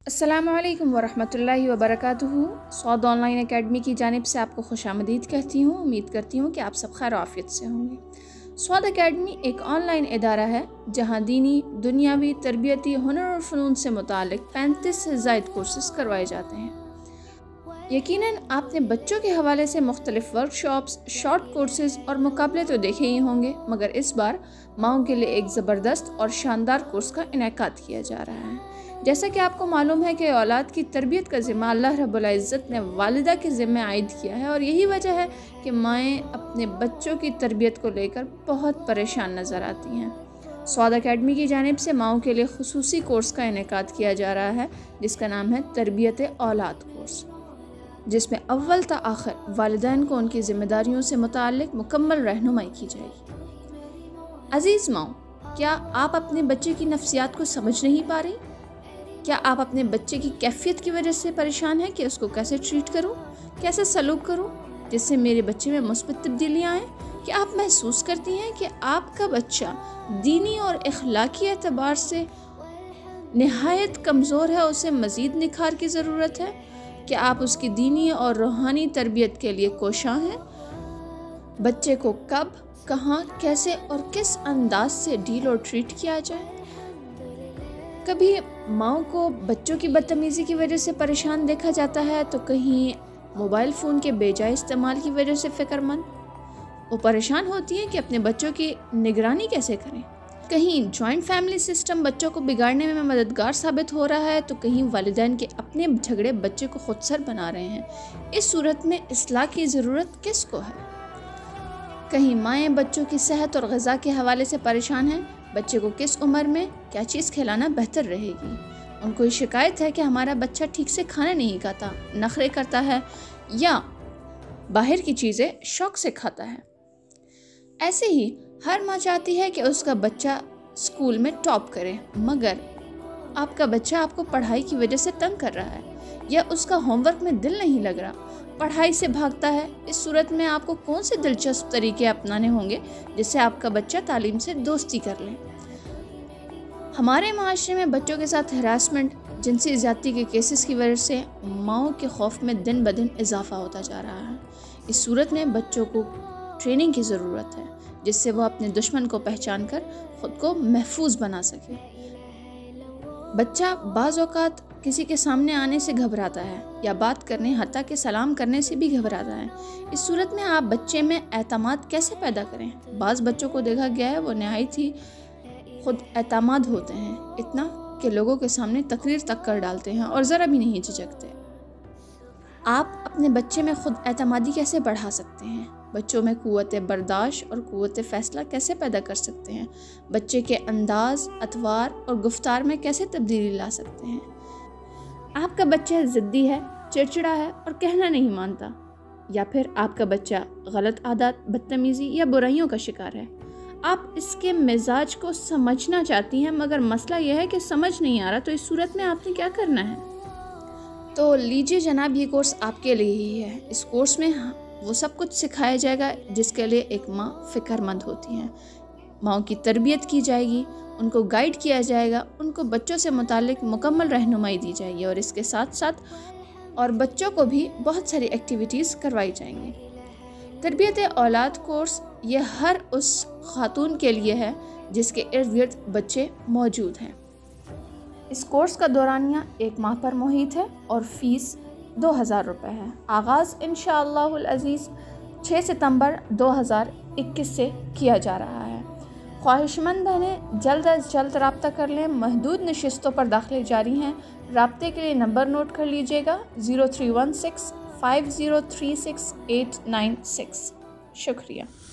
अस्सलामु अलैकुम वरहमतुल्लाहि वबरकातुहू। सौद ऑनलाइन एकेडमी की जानिब से आपको खुशामदीद कहती हूँ। उम्मीद करती हूँ कि आप सब खैर आफियत से होंगे। सौद एकेडमी एक ऑनलाइन इदारा है जहाँ दीनी, दुनियावी, तरबियती, हुनर और फ़नून से मुतालिक 35 से ज़ायद कोर्सेस करवाए जाते हैं। यकीनन आपने बच्चों के हवाले से मुख्तलिफ वर्कशॉप्स, शॉर्ट कोर्सेज और मुकाबले तो देखे ही होंगे, मगर इस बार माओं के लिए एक ज़बरदस्त और शानदार कोर्स का इनेकाद किया जा रहा है। जैसा कि आपको मालूम है कि औलाद की तरबियत का ज़िम्मा अल्लाह रब्बुल इज़्ज़त ने वालिदा के ज़िम्मे आयद किया है, और यही वजह है कि माएँ अपने बच्चों की तरबियत को लेकर बहुत परेशान नज़र आती हैं। सौद एकेडमी की जानिब से माओं के लिए खुसूसी कोर्स का इनेकाद किया जा रहा है, जिसका नाम है तरबियत औलाद कोर्स, जिसमें अव्वल ता आखिर वालिदैन को उनकी ज़िम्मेदारियों से मुताल्लिक मुकम्मल रहनुमाई की जाएगी। अज़ीज़ माओ, क्या आप अपने बच्चे की नफ्सियात को समझ नहीं पा रही? क्या आप अपने बच्चे की कैफियत की वजह से परेशान हैं कि उसको कैसे ट्रीट करूं, कैसे सलूक करूं जिससे मेरे बच्चे में मुस्बत तब्दीलियां आएँ? क्या आप महसूस करती हैं कि आपका बच्चा दीनी और इखलाकी एतबार से निहायत कमज़ोर है, उसे मज़ीद निखार की ज़रूरत है? क्या आप उसकी दीनी और रूहानी तरबियत के लिए कोशां हैं? बच्चे को कब, कहाँ, कैसे और किस अंदाज से डील और ट्रीट किया जाए? कभी माओं को बच्चों की बदतमीज़ी की वजह से परेशान देखा जाता है, तो कहीं मोबाइल फ़ोन के बेजाय इस्तेमाल की वजह से फ़िक्रमंद। वो परेशाान होती हैं कि अपने बच्चों की निगरानी कैसे करें। कहीं जॉइंट फैमिली सिस्टम बच्चों को बिगाड़ने में मददगार साबित हो रहा है, तो कहीं वालिदैन के अपने झगड़े बच्चे को खुदसर बना रहे हैं। इस सूरत में इस्लाह की ज़रूरत किसको है? कहीं माएँ बच्चों की सेहत और ग़िज़ा के हवाले से परेशान हैं, बच्चे को किस उम्र में क्या चीज़ खिलाना बेहतर रहेगी। उनको ये शिकायत है कि हमारा बच्चा ठीक से खाना नहीं खाता, नखरे करता है या बाहर की चीज़ें शौक़ से खाता है। ऐसे ही हर माँ चाहती है कि उसका बच्चा स्कूल में टॉप करे, मगर आपका बच्चा आपको पढ़ाई की वजह से तंग कर रहा है या उसका होमवर्क में दिल नहीं लग रहा, पढ़ाई से भागता है। इस सूरत में आपको कौन से दिलचस्प तरीके अपनाने होंगे जिससे आपका बच्चा तालीम से दोस्ती कर ले। हमारे माशरे में बच्चों के साथ हरासमेंट, जिनसी ज़्यादती के केसेस की वजह से माओं के खौफ में दिन ब दिन इजाफा होता जा रहा है। इस सूरत में बच्चों को ट्रेनिंग की ज़रूरत है, जिससे वो अपने दुश्मन को पहचान कर ख़ुद को महफूज बना सके। बच्चा बाज़ औक़ात किसी के सामने आने से घबराता है या बात करने, हत्ता के सलाम करने से भी घबराता है। इस सूरत में आप बच्चे में एतमाद कैसे पैदा करें? बाज़ बच्चों को देखा गया है वो नहायत ही खुद एतमाद होते हैं, इतना कि लोगों के सामने तकरीर तक कर डालते हैं और ज़रा भी नहीं झिझकते। आप अपने बच्चे में खुद एतमादी कैसे बढ़ा सकते हैं? बच्चों में क़ुव्वत बर्दाश्त और क़ुव्वत फ़ैसला कैसे पैदा कर सकते हैं? बच्चे के अंदाज़, अतवार और गुफ्तार में कैसे तब्दीली ला सकते हैं? आपका बच्चा ज़िद्दी है, चिड़चिड़ा है और कहना नहीं मानता, या फिर आपका बच्चा गलत आदत, बदतमीज़ी या बुराइयों का शिकार है। आप इसके मिजाज को समझना चाहती हैं, मगर मसला यह है कि समझ नहीं आ रहा, तो इस सूरत में आपने क्या करना है? तो लीजिए जनाब, ये कोर्स आपके लिए ही है। इस कोर्स में वो सब कुछ सिखाया जाएगा जिसके लिए एक माँ फ़िक्रमंद होती हैं। माओं की तरबियत की जाएगी, उनको गाइड किया जाएगा, उनको बच्चों से मुतालिक मुकम्मल रहनुमाई दी जाएगी, और इसके साथ साथ और बच्चों को भी बहुत सारी एक्टिविटीज़ करवाई जाएंगी। तरबियत औलाद कोर्स ये हर उस खातून के लिए है जिसके इर्द गिर्द बच्चे मौजूद हैं। इस कोर्स का दौरानिया 1 माह पर मुहित है और फ़ीस 2000 रुपये है। आगाज़ इंशाअल्लाहुल अज़ीज़ 6 सितंबर 2021 से किया जा रहा है। ख्वाहिशमंद हैं जल्द अज जल्द रब्ता कर लें। महदूद नशिस्तों पर दाखिले जारी हैं। रब्ते के लिए नंबर नोट कर लीजिएगा 0316 5036 896। शुक्रिया।